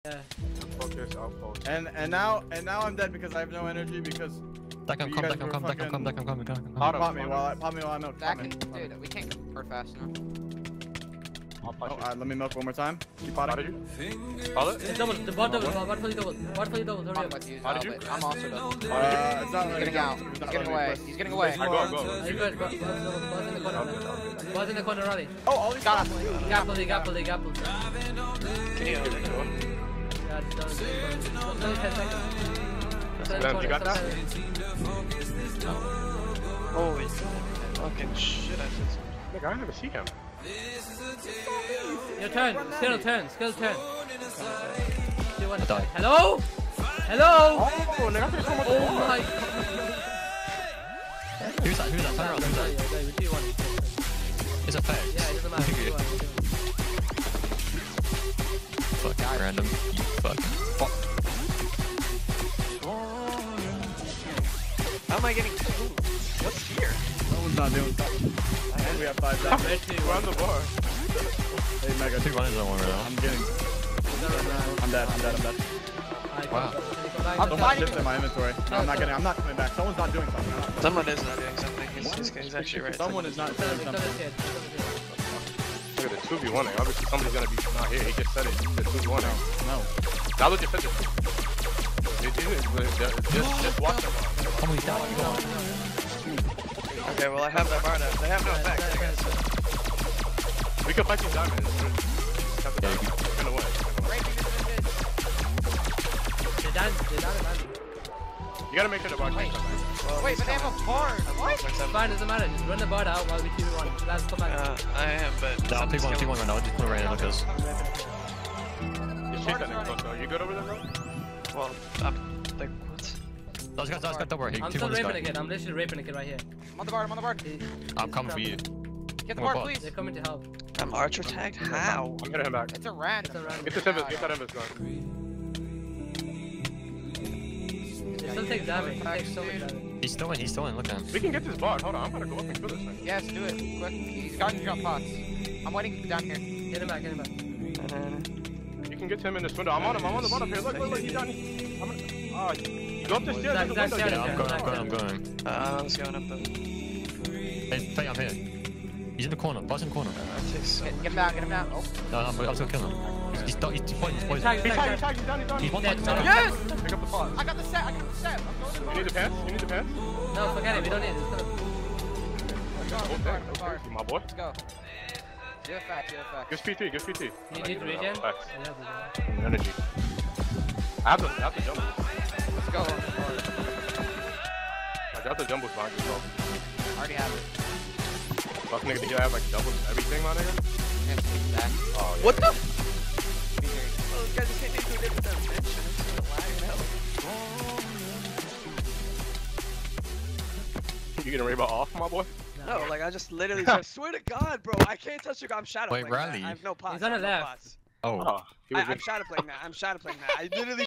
Yeah. Focus, outpost. And now I'm dead because I have no energy because. That can come. Pop me while I milk. Dude, we can't convert fast enough. Let me milk one more time. Keep potting. Follow it? It's double. The bot double. Bot fully double. Bot fully double. Hurry up. I'm also double. It's not He's getting out. He's getting away. He's getting away. Go. Are you good? Bot's in the corner. Bot's in the corner already. Oh, all these Got us. Gapple. Can you get it? Yeah, it's done. It's only 10 seconds. Ben, you got that? Holy fucking shit, I said something. Nigga, I never see him. Your turn. Skill turn. Hello? Oh, nigga, I think someone Oh my god. Who's that? Turn around, who's that? It's a fake. Yeah, it doesn't matter. Fucking random. You fuck. How am I getting food? What's here? No one's not doing something. We have 5 down. We're on the bar. Hey, Mega. 2 lines on one right now. I'm getting. I'm dead. Wow. I'm not shifting my inventory. No, I'm not coming back. Someone's not doing something. Someone is not doing something. He's actually right. Someone is not doing something. Look at the 2v1. Obviously, somebody's gonna be not here. He just said it. The 2v1. No. Zylowh just said it. Just watch them. How many down? Okay, well I have that bar now. They have no effect, I guess. We can fight these diamonds. Run away. They're down. You gotta make sure the bar can't come back. Wait, but they have a bar. What? Fine, doesn't matter. Just run the bar out while we 2v1. Last come back. I am, but... No, P1 right now. Just put it right in Lucas. Just chase that nigga, so you good over there, bro? Well, I'm like, what? Those guys don't worry. I'm still raping a kid. I'm literally raping a kid right here. I'm on the bar. I'm coming for you. Get the bar, please. They're coming to help. I'm archer tagged? How? I'm hitting him back. It's a rat. Get that invis going. They still take damage. He takes so much damage. He's still in. Look at him. We can get this bar. Hold on, I'm gonna go up and kill this thing. Yes, do it. Quick. He's got to drop pots. I'm waiting down here. Get him back. You can get him in this window. I'm on the bottom here. Look, he's down here. Go up the stairs. Yeah, I'm going. Let's go up though. Hey, Faye, I'm here. He's in the corner. Boss in the corner. Get him down. Oh. No, I'm still killing him. He's poison. He's down. He's one dead. Yes! Pick up the pot. I got the set. You need the pants? No, forget it. We don't need it. Okay, my boy. Let's go. Do it fast. Give PT. You need to regen? Energy. I have the jumbo. Let's go. I got the jumbo slide as well. Already have it. Fuck nigga, did you have like double everything, my nigga? Yeah, take it back. Oh, yeah. What the? Be very Oh, those guys just hit me to a different dimension. It's lagging out. You getting ready about off, my boy? No, like I just literally I swear to God, bro, I can't touch the guy. I'm shadow Wait, playing Riley. that. I have no pots. He's on the left. Oh. He was I'm shadow playing that. I literally